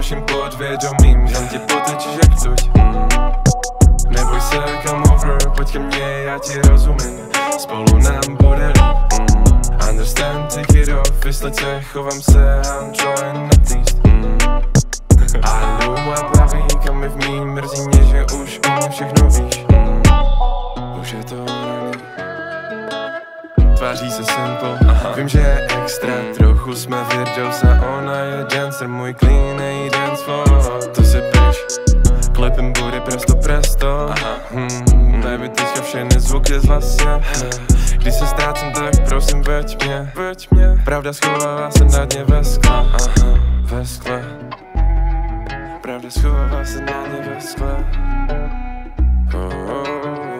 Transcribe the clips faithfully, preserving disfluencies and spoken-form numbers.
naším podvědomím. Dám ti potečíš jak tuď, mm. Neboj se, come over, pojď ke mně, já ti rozumím. Spolu nám bude líp, mm. Understand, take it off, vysleď se, chovám se, I'm trying not least, mm. Alu a plaví, kam mi v mý, mrzí mě, že už u mě všechno víš, mm. Už je to raný. Tváří se simple, aha. Vím, že je extra, trochu jsme weirdos a ona je dancer, můj cleanej dance floor. To si pryč, klepem bude presto presto, aha. Hmm, baby, teďka všechny zvuky z hlasy. Když se ztrácím, tak prosím veď mě, veď mě. Pravda schovává se na dně ve skle, aha, ve skle. Pravda schovává se na dně ve skle. Oh, oh.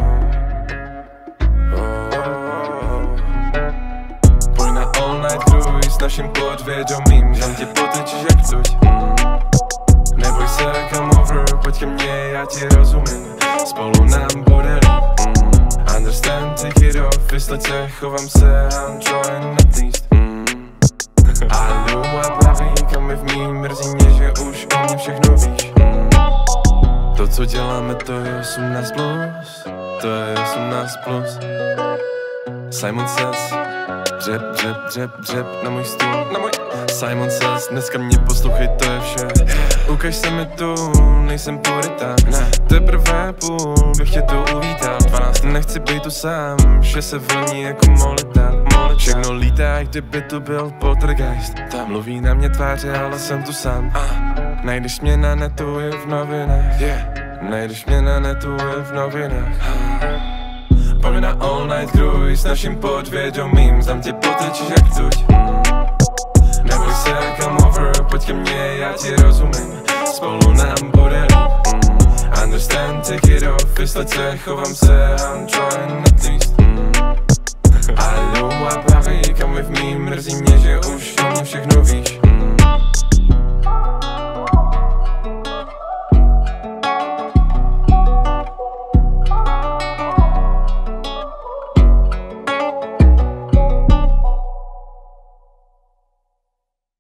Naším podvědomím, dám ti potečíš jak tuď, mm. Neboj se, come over, pojď ke mně, já ti rozumím. Spolu nám bude líp, mm. Understand, take it off, vysleď se, chovám se, I'm trying not least, mm. Alu a plaví, kam mi v mý, mrzí mě, že už o mě všechno víš, mm. To, co děláme, to je osmnáct plus, to je osmnáct plus. Simon Says, dřep, dřep, dřep, dřep na můj stůl, na můj. Simon Says, dneska mě poslouchej, to je vše. Ukaž se mi tu, nejsem puritán, ne. Teprve půl, bych tě tu uvítal. dvanáct, nechci být tu sám, vše se vlní jako molita, molita. Všechno lítá, jak kdyby tu byl poltergeist. Tam mluví na mě tváře, ale jsem tu sám. Najdeš mě na netu i v novinách, yeah. Najdeš mě na netu i v novinách. Pojď na all night cruise, naším podvědomím, dám ti potečíš jak tuď, mm. Neboj se, come over, pojď ke mně, já ti rozumím. Spolu nám bude líp, mm. Understand, take it off, vysleď se, chovám se, I'm trying